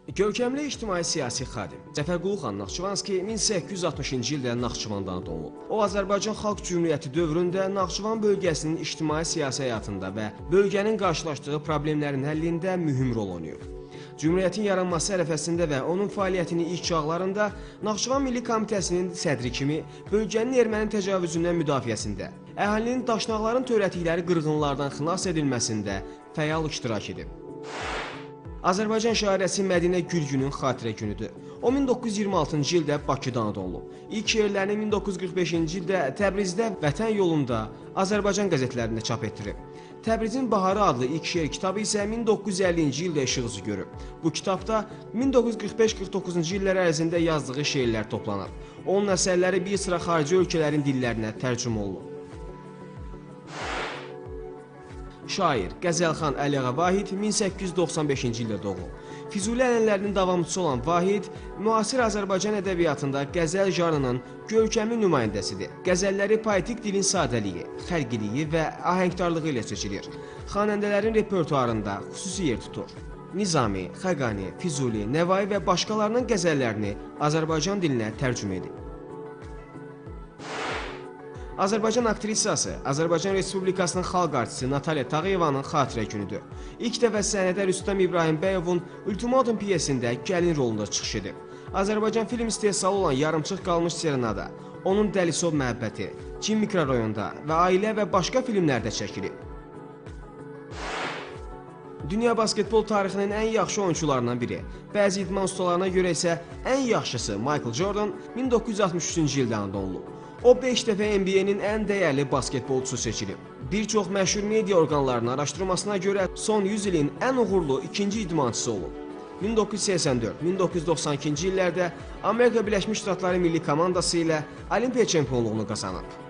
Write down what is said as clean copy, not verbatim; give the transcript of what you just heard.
Görkəmli ictimai-siyasi xadim Cəfərqulu xan Naxçıvanski 1860-cı ildə Naxçıvanda doğulub. O, Azərbaycan Xalq Cümhuriyyəti dövründə Naxçıvan bölgəsinin ictimai-siyasi həyatında və bölgənin qarşılaşdığı problemlərin həllində mühüm rol oynayıb. Cümhuriyyətin yaranması ərəfəsində və onun fəaliyyətinin ilk çağlarında Naxçıvan Milli Komitəsinin sədri kimi bölgənin erməni təcavüzündən müdafiəsində, əhalinin daşnaqların törətdikləri qırğınlardan xilas edilməsində fəal iştirak edib. Azərbaycan şairəsi Mədinə Gülgünün xatirə günüdür. O 1926-cı ildə Bakıda doğulub. İlk şeirlərini 1945-ci ildə Təbrizdə Vətən yolunda Azərbaycan qəzetlərində çap etdirib. Təbrizin Baharı adlı ilk şeir kitabı isə 1950-ci ildə işıq üzü görüb. Bu kitabda 1945-49-cu illər ərzində yazdığı şeirlər toplanıb. Onun əsərləri bir sıra xarici ölkələrin dillərinə tərcümə olunub. Şair Qəzəlxan Əliağa Vahid 1895-ci ildə doğulub. Füzuli ənənələrinin davamçısı olan Vahid, müasir Azərbaycan ədəbiyyatında qəzəl janrının görkəmli nümayəndəsidir. Qəzəlləri poetik dilin sadəliyi, xəlqiliyi və ahəngdarlığı ilə seçilir. Xanəndələrin repertuarında xüsusi yer tutur. Nizami, Xəqani, Füzuli, Nəvai və başqalarının qəzəllərini Azərbaycan dilinə tərcümə edib. Azərbaycan aktrisası, Azərbaycan Respublikasının xalq artisti Natalya Tağıyevanın xatirə günüdür. İlk dəfə səhnədə Rüstəm İbrahimbəyovun Ultimatum piyesində gəlin rolunda çıxış edib. Azərbaycan film istehsalı olan Yarımçıq qalmış Serenada, onun Dəlisov məhəbbəti, Çin mikrorayonunda və ailə və başqa filmlərdə çəkilib. Dünya basketbol tarixinin ən yaxşı oyuncularından biri, bəzi idman ustalarına görə isə ən yaxşısı Michael Jordan 1963-cü ildə anadan olub. O 5 dəfə NBA-nin ən dəyərli basketbolçusu seçilib. Bir çox məşhur media orqanlarının araşdırmasına görə son 100 ilin ən uğurlu ikinci idmançısı olub. 1984-1992-ci illərdə Amerika Birləşmiş Ştatları milli komandası ilə Olimpiya çempionluğunu qazanıb.